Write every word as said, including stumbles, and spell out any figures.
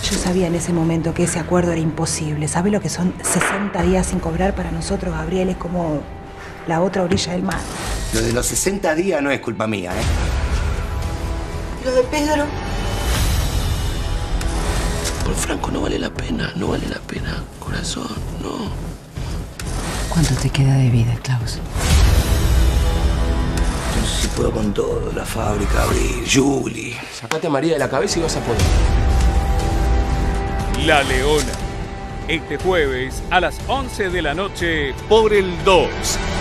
Yo sabía en ese momento que ese acuerdo era imposible. ¿Sabe lo que son sesenta días sin cobrar para nosotros, Gabriel? Es como la otra orilla del mar. Lo de los sesenta días no es culpa mía, ¿eh? ¿Lo de Pedro? Por Franco no vale la pena, no vale la pena, corazón, no. ¿Cuánto te queda de vida, Klaus? Yo no sé si puedo con todo, la fábrica, abrir, Julie. Sacate a María de la cabeza y vas a poder. La Leona. Este jueves a las once de la noche por el dos.